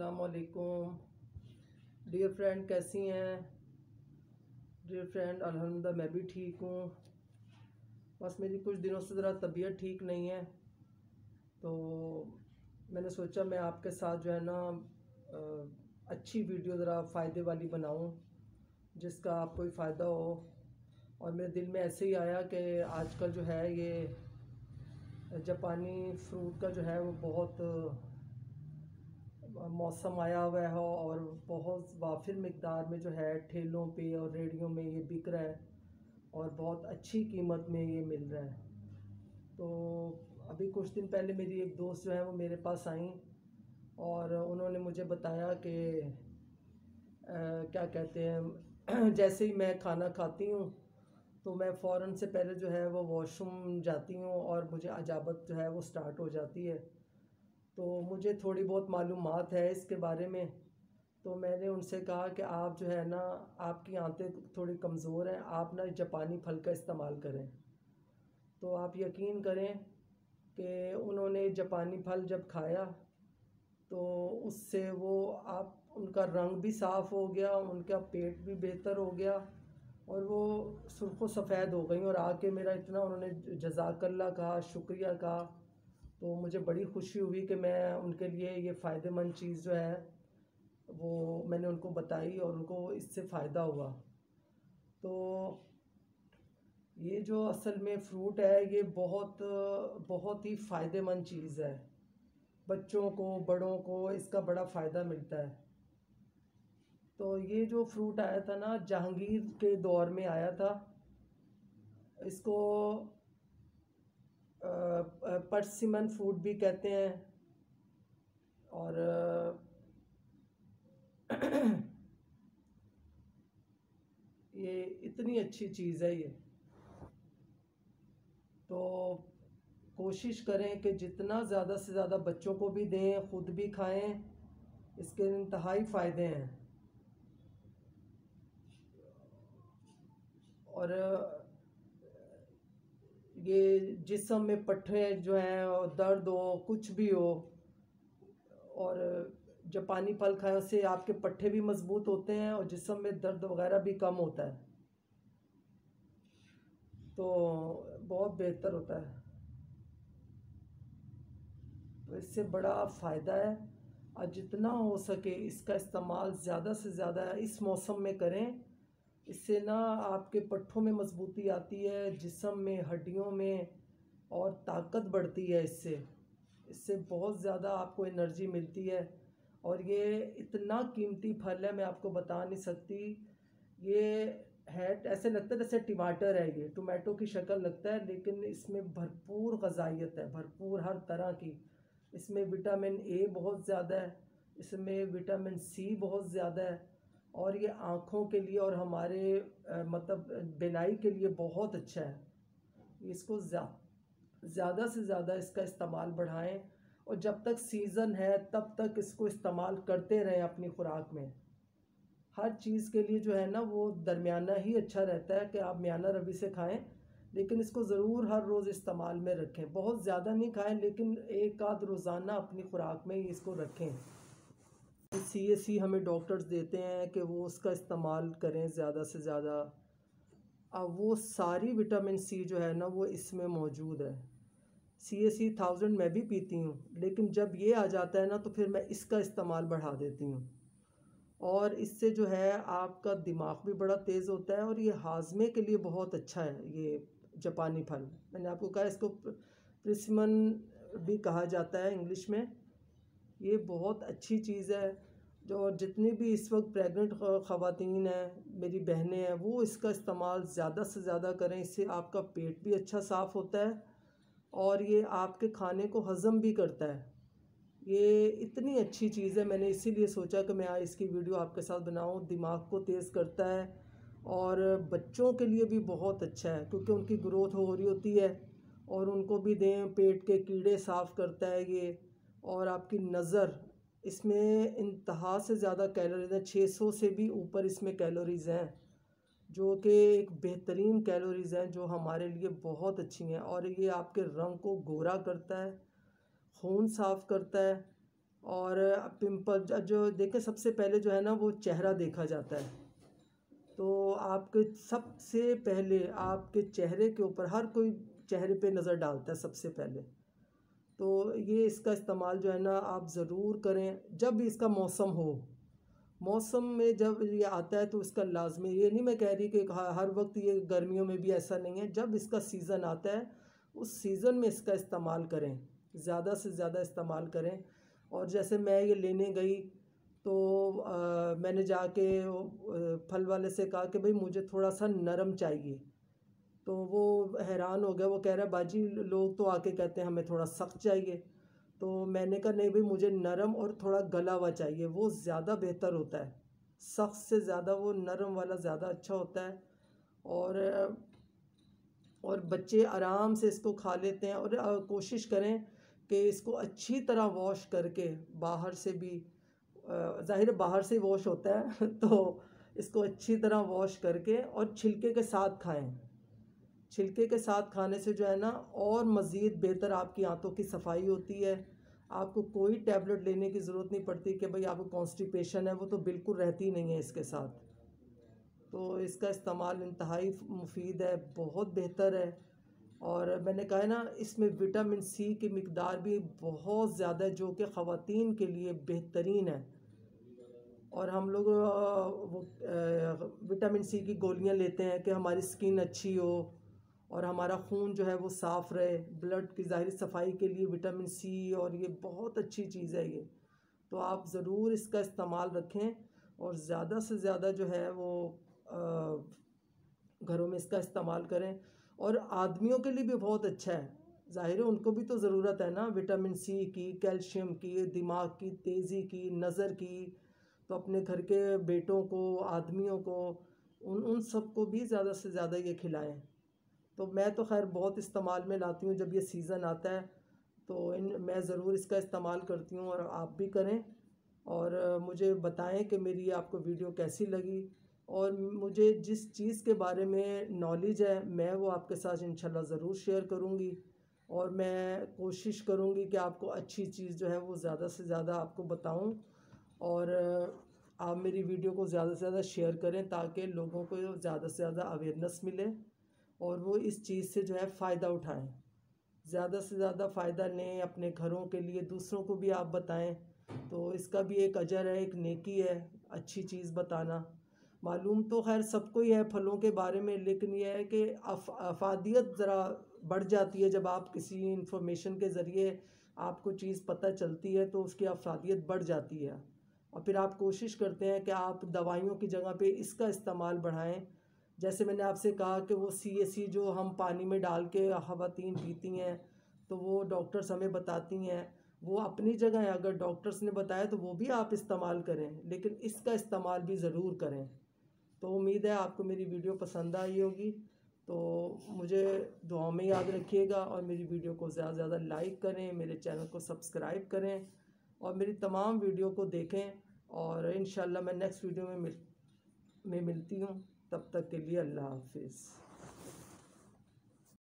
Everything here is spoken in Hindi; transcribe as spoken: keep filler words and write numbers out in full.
अस्सलामुअलैकुम डियर फ्रेंड, कैसी हैं डियर फ्रेंड। अल्हम्दुलिल्लाह मैं भी ठीक हूँ। बस मेरी कुछ दिनों से ज़रा तबीयत ठीक नहीं है, तो मैंने सोचा मैं आपके साथ जो है ना अच्छी वीडियो ज़रा फ़ायदे वाली बनाऊँ जिसका आपको ही फ़ायदा हो। और मेरे दिल में ऐसे ही आया कि आजकल जो है ये जापानी फ्रूट का जो है वो बहुत मौसम आया हुआ है और बहुत वाफिर मिकदार में जो है ठेलों पे और रेड़ियों में ये बिक रहा है और बहुत अच्छी कीमत में ये मिल रहा है। तो अभी कुछ दिन पहले मेरी एक दोस्त जो है वो मेरे पास आई और उन्होंने मुझे बताया कि क्या कहते हैं जैसे ही मैं खाना खाती हूँ तो मैं फ़ौरन से पहले जो है वो वॉशरूम जाती हूँ और मुझे अजाबत जो है वो स्टार्ट हो जाती है। तो मुझे थोड़ी बहुत मालूमात है इसके बारे में, तो मैंने उनसे कहा कि आप जो है ना, आपकी आंतें थोड़ी कमज़ोर हैं, आप ना जापानी फल का इस्तेमाल करें। तो आप यकीन करें कि उन्होंने जापानी फल जब खाया तो उससे वो आप उनका रंग भी साफ़ हो गया, उनका पेट भी बेहतर हो गया और वो सुर्ख़ सफ़ेद हो गई और आके मेरा इतना उन्होंने जज़ाकल्लाह कहा, शुक्रिया कहा। तो मुझे बड़ी खुशी हुई कि मैं उनके लिए ये फ़ायदेमंद चीज़ जो है वो मैंने उनको बताई और उनको इससे फ़ायदा हुआ। तो ये जो असल में फ्रूट है ये बहुत बहुत ही फ़ायदेमंद चीज़ है, बच्चों को बड़ों को इसका बड़ा फ़ायदा मिलता है। तो ये जो फ्रूट आया था ना, जहांगीर के दौर में आया था। इसको पर्सिमन फ्रूट भी कहते हैं और ये इतनी अच्छी चीज़ है ये। तो कोशिश करें कि जितना ज़्यादा से ज़्यादा बच्चों को भी दें, ख़ुद भी खाएं, इसके इंतहाई फ़ायदे हैं। और ये जिस्म में पट्टे जो हैं और दर्द हो, कुछ भी हो, और जापानी फल खाने से आपके पट्टे भी मज़बूत होते हैं और जिस्म में दर्द वगैरह भी कम होता है, तो बहुत बेहतर होता है। तो इससे बड़ा फ़ायदा है और जितना हो सके इसका इस्तेमाल ज़्यादा से ज़्यादा इस मौसम में करें। इससे ना आपके पट्ठों में मजबूती आती है, जिस्म में, हड्डियों में, और ताकत बढ़ती है। इससे इससे बहुत ज़्यादा आपको एनर्जी मिलती है और ये इतना कीमती फल है, मैं आपको बता नहीं सकती। ये है ऐसे लगता है जैसे टमाटर है, ये टोमेटो की शक्ल लगता है, लेकिन इसमें भरपूर ग़िज़ाइयत है, भरपूर हर तरह की। इसमें विटामिन ए बहुत ज़्यादा है, इसमें विटामिन सी बहुत ज़्यादा है और ये आँखों के लिए और हमारे आ, मतलब बिनाई के लिए बहुत अच्छा है। इसको ज़्यादा से ज़्यादा इसका इस्तेमाल बढ़ाएं और जब तक सीज़न है तब तक इसको इस्तेमाल करते रहें अपनी खुराक में। हर चीज़ के लिए जो है ना वो दरमियाना ही अच्छा रहता है कि आप मियाना रवि से खाएं, लेकिन इसको ज़रूर हर रोज़ इस्तेमाल में रखें। बहुत ज़्यादा नहीं खाएं, लेकिन एक आध रोज़ाना अपनी खुराक में इसको रखें। सी ए सी हमें डॉक्टर्स देते हैं कि वो उसका इस्तेमाल करें ज़्यादा से ज़्यादा। अब वो सारी विटामिन सी जो है ना वो इसमें मौजूद है। सी ए सी थाउजेंड मैं भी पीती हूँ, लेकिन जब ये आ जाता है ना तो फिर मैं इसका इस्तेमाल बढ़ा देती हूँ और इससे जो है आपका दिमाग भी बड़ा तेज़ होता है और ये हाजमे के लिए बहुत अच्छा है। ये जापानी फल, मैंने आपको कहा इसको प्रिस्मन भी कहा जाता है इंग्लिश में। ये बहुत अच्छी चीज़ है। जो जितनी भी इस वक्त प्रेग्नेंट ख़वातीन हैं, मेरी बहनें हैं, वो इसका इस्तेमाल ज़्यादा से ज़्यादा करें। इससे आपका पेट भी अच्छा साफ़ होता है और ये आपके खाने को हज़म भी करता है। ये इतनी अच्छी चीज़ है, मैंने इसीलिए सोचा कि मैं आज इसकी वीडियो आपके साथ बनाऊं। दिमाग को तेज़ करता है और बच्चों के लिए भी बहुत अच्छा है क्योंकि उनकी ग्रोथ हो रही होती है और उनको भी दें। पेट के कीड़े साफ़ करता है ये और आपकी नज़र, इसमें इंतहा से ज़्यादा कैलोरीज हैं, छः सौ से भी ऊपर इसमें कैलोरीज़ हैं, जो कि एक बेहतरीन कैलोरीज़ हैं जो हमारे लिए बहुत अच्छी हैं। और ये आपके रंग को गोरा करता है, खून साफ़ करता है और पिंपल जो देखें, सबसे पहले जो है ना वो चेहरा देखा जाता है। तो आपके सबसे पहले आपके चेहरे के ऊपर हर कोई चेहरे पे नज़र डालता है सबसे पहले। तो ये इसका इस्तेमाल जो है ना आप ज़रूर करें जब भी इसका मौसम हो। मौसम में जब ये आता है तो इसका लाजमी, ये नहीं मैं कह रही कि हर वक्त, ये गर्मियों में भी ऐसा नहीं है, जब इसका सीज़न आता है उस सीज़न में इसका इस्तेमाल करें, ज़्यादा से ज़्यादा इस्तेमाल करें। और जैसे मैं ये लेने गई तो आ, मैंने जाके फल वाले से कहा कि भाई मुझे थोड़ा सा नरम चाहिए। तो वो हैरान हो गया, वो कह रहा है बाजी लोग तो आके कहते हैं हमें थोड़ा सख्त चाहिए। तो मैंने कहा नहीं भाई, मुझे नरम और थोड़ा गला हुआ चाहिए, वो ज़्यादा बेहतर होता है। सख्त से ज़्यादा वो नरम वाला ज़्यादा अच्छा होता है। और और बच्चे आराम से इसको खा लेते हैं। और कोशिश करें कि इसको अच्छी तरह वॉश करके, बाहर से भी, ज़ाहिर बाहर से वॉश होता है तो इसको अच्छी तरह वॉश करके और छिलके के साथ खाएं। छिलके के साथ खाने से जो है ना और मज़ीद बेहतर आपकी आंतों की सफाई होती है। आपको कोई टैबलेट लेने की ज़रूरत नहीं पड़ती कि भाई आपको कॉन्स्टिपेशन है, वो तो बिल्कुल रहती नहीं है इसके साथ। तो इसका इस्तेमाल इंतहाई मुफीद है, बहुत बेहतर है। और मैंने कहा है ना, इसमें विटामिन सी की मिकदार भी बहुत ज़्यादा है जो कि ख़वातीन के लिए बेहतरीन है। और हम लोग वो विटामिन सी की गोलियां लेते हैं कि हमारी स्किन अच्छी हो और हमारा खून जो है वो साफ़ रहे, ब्लड की ज़ाहिरी सफाई के लिए विटामिन सी, और ये बहुत अच्छी चीज़ है ये। तो आप ज़रूर इसका इस्तेमाल रखें और ज़्यादा से ज़्यादा जो है वो घरों में इसका इस्तेमाल करें। और आदमियों के लिए भी बहुत अच्छा है, ज़ाहिर है उनको भी तो ज़रूरत है ना विटामिन सी की, कैल्शियम की, दिमाग की तेज़ी की, नज़र की। तो अपने घर के बेटों को, आदमियों को, उन उन सब को भी ज़्यादा से ज़्यादा ये खिलाएं। तो मैं तो खैर बहुत इस्तेमाल में लाती हूँ जब ये सीज़न आता है, तो इन मैं ज़रूर इसका इस्तेमाल करती हूँ और आप भी करें। और मुझे बताएं कि मेरी आपको वीडियो कैसी लगी। और मुझे जिस चीज़ के बारे में नॉलेज है मैं वो आपके साथ इंशाल्लाह ज़रूर शेयर करूँगी। और मैं कोशिश करूँगी कि आपको अच्छी चीज़ जो है वो ज़्यादा से ज़्यादा आपको बताऊँ। और आप मेरी वीडियो को ज़्यादा से ज़्यादा शेयर करें ताकि लोगों को ज़्यादा से ज़्यादा अवेयरनेस मिले और वो इस चीज़ से जो है फ़ायदा उठाएं। ज़्यादा से ज़्यादा फ़ायदा लें अपने घरों के लिए, दूसरों को भी आप बताएं। तो इसका भी एक अजर है, एक नेकी है अच्छी चीज़ बताना। मालूम तो खैर सबको ही है फलों के बारे में, लेकिन यह है कि अफ अफादियत ज़रा बढ़ जाती है जब आप किसी इंफॉर्मेशन के ज़रिए आपको चीज़ पता चलती है तो उसकी अफादियत बढ़ जाती है। और फिर आप कोशिश करते हैं कि आप दवाइयों की जगह पे इसका इस्तेमाल बढ़ाएं। जैसे मैंने आपसे कहा कि वो सी ए सी जो हम पानी में डाल के ख़वातीन पीती हैं, तो वो डॉक्टर्स हमें बताती हैं, वो अपनी जगह है, अगर डॉक्टर्स ने बताया तो वो भी आप इस्तेमाल करें, लेकिन इसका इस्तेमाल भी ज़रूर करें। तो उम्मीद है आपको मेरी वीडियो पसंद आई होगी। तो मुझे दुआ में याद रखिएगा और मेरी वीडियो को ज़्यादा से ज़्यादा लाइक करें, मेरे चैनल को सब्सक्राइब करें और मेरी तमाम वीडियो को देखें। और इंशाल्लाह मैं नेक्स्ट वीडियो में मिल में मिलती हूँ। तब तक के लिए अल्लाह हाफिज़।